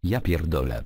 Ja pierdolę.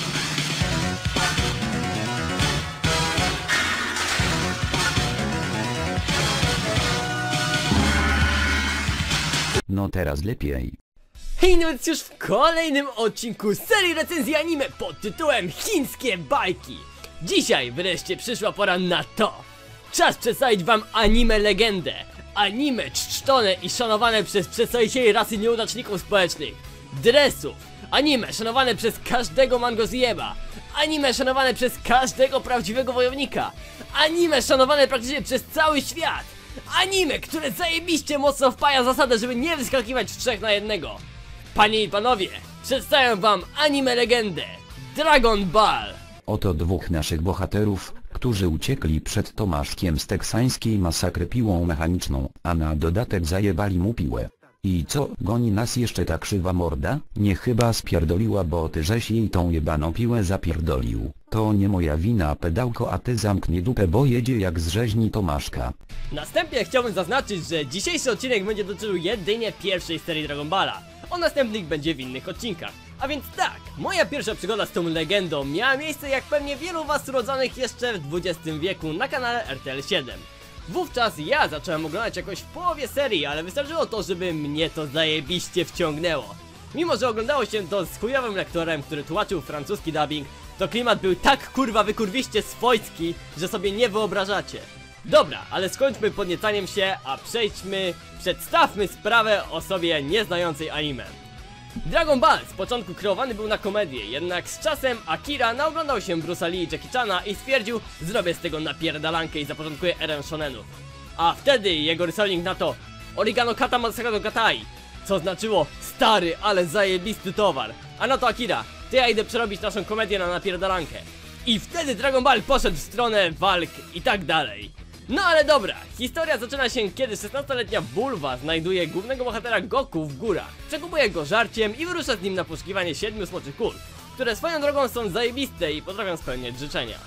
No teraz lepiej. Hej, no więc już w kolejnym odcinku serii recenzji anime pod tytułem Chińskie bajki. Dzisiaj wreszcie przyszła pora na to. Czas przedstawić wam anime legendę. Anime czczone i szanowane przez przedstawicieli rasy nieudaczników społecznych. Dresów. Anime szanowane przez każdego mangozjeba. Anime szanowane przez każdego prawdziwego wojownika. Anime szanowane praktycznie przez cały świat. Anime, które zajebiście mocno wpaja zasadę, żeby nie wyskakiwać w 3 na 1. Panie i panowie, przedstawiam wam anime legendę Dragon Ball. Oto dwóch naszych bohaterów, którzy uciekli przed Tomaszkiem z teksańskiej masakry piłą mechaniczną, a na dodatek zajebali mu piłę. I co, goni nas jeszcze ta krzywa morda? Nie chyba spierdoliła, bo ty żeś jej tą jebaną piłę zapierdolił. To nie moja wina, pedałko, a ty zamknij dupę, bo jedzie jak z rzeźni Tomaszka. Następnie chciałbym zaznaczyć, że dzisiejszy odcinek będzie dotyczył jedynie pierwszej serii Dragon Balla. O następnych będzie w innych odcinkach. A więc tak, moja pierwsza przygoda z tą legendą miała miejsce, jak pewnie wielu was urodzonych jeszcze w XX wieku, na kanale RTL 7. Wówczas ja zacząłem oglądać jakoś w połowie serii, ale wystarczyło to, żeby mnie to zajebiście wciągnęło. Mimo że oglądało się to z chujowym lektorem, który tłumaczył francuski dubbing, to klimat był tak kurwa wykurwiście swojski, że sobie nie wyobrażacie. Dobra, ale skończmy podniecaniem się, a przedstawmy sprawę osobie nieznającej anime. Dragon Ball z początku kreowany był na komedię, jednak z czasem Akira naoglądał się Bruce'a Lee i Jackie Chana i stwierdził: zrobię z tego napierdalankę i zapoczątkuję erę shonenów. A wtedy jego rysownik na to: Origano kata masakado katai, co znaczyło stary, ale zajebisty towar. A na to Akira: to ja idę przerobić naszą komedię na napierdalankę. I wtedy Dragon Ball poszedł w stronę walk i tak dalej. No ale dobra, historia zaczyna się, kiedy 16-letnia Bulma znajduje głównego bohatera Goku w górach, przekupuje go żarciem i wyrusza z nim na poszukiwanie 7 smoczych kul, które swoją drogą są zajebiste i potrafią spełniać życzenia.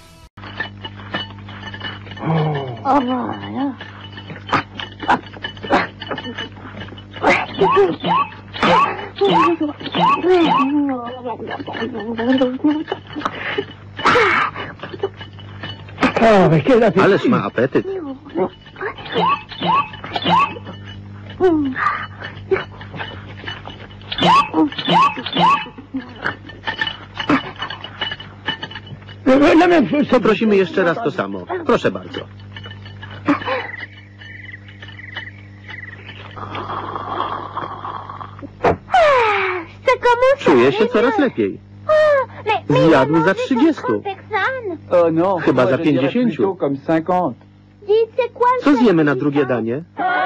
Ależ ma apetyt. Poprosimy jeszcze raz to samo. Proszę bardzo. Czuję się coraz lepiej. Zjadł za 30. Chyba za 50. Co zjemy na drugie danie?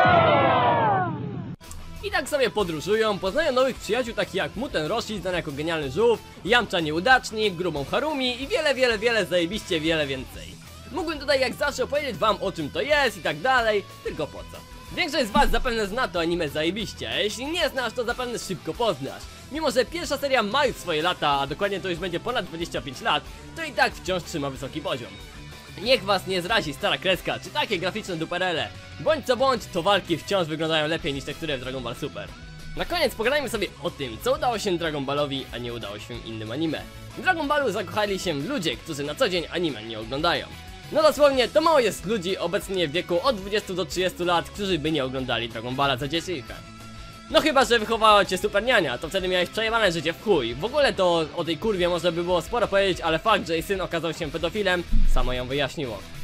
I tak sobie podróżują, poznają nowych przyjaciół takich jak Muten Roshi, znany jako genialny żółw, Yamcha nieudacznik, grubą Harumi i wiele zajebiście wiele więcej. Mógłbym tutaj jak zawsze opowiedzieć wam o czym to jest i tak dalej, tylko po co? Większość z was zapewne zna to anime zajebiście, a jeśli nie znasz, to zapewne szybko poznasz. Mimo że pierwsza seria ma już swoje lata, a dokładnie to już będzie ponad 25 lat, to i tak wciąż trzyma wysoki poziom. Niech was nie zrazi stara kreska, czy takie graficzne duperele. Bądź co bądź, to walki wciąż wyglądają lepiej niż te, które w Dragon Ball Super. Na koniec pogadajmy sobie o tym, co udało się Dragon Ballowi, a nie udało się innym anime. W Dragon Ballu zakochali się ludzie, którzy na co dzień anime nie oglądają. No dosłownie, to mało jest ludzi obecnie w wieku od 20 do 30 lat, którzy by nie oglądali Dragon Balla za dzieciaka. No chyba, że wychowała cię super niania, to wtedy miałeś przejebane życie w chuj. W ogóle to o tej kurwie można by było sporo powiedzieć, ale fakt, że jej syn okazał się pedofilem, samo ją wyjaśniło.